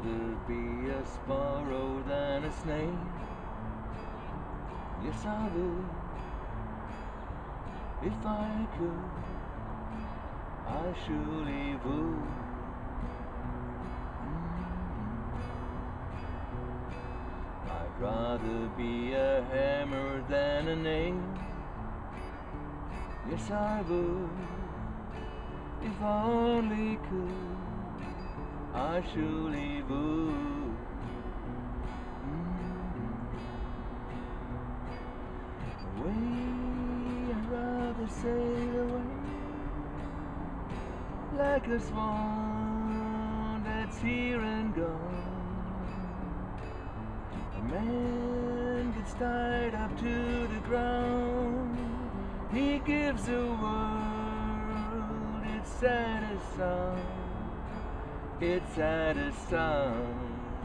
rather be a sparrow than a snail. Yes, I would. If I could, I surely would. I'd rather be a hammer than a nail. Yes, I would. If I only could, I surely would. Away, I'd rather sail away like a swan that's here and gone. A man gets tied up to the ground. He gives the world its saddest song, its saddest song.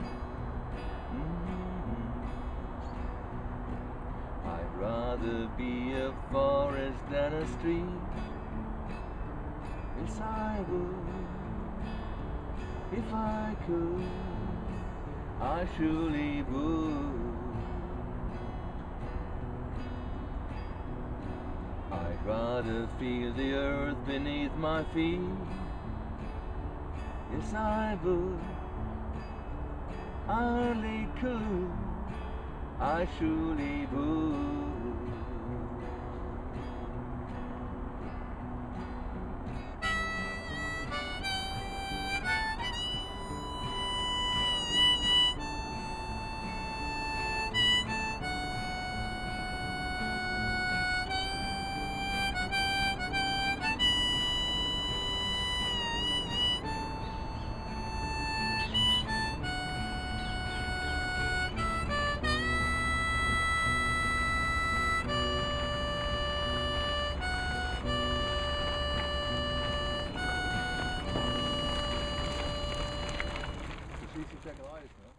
I'd rather be a forest than a stream. Yes, I would. If I could, I surely would. I'd rather feel the earth beneath my feet. Yes, I would. I only could, I surely would. Check a light, man.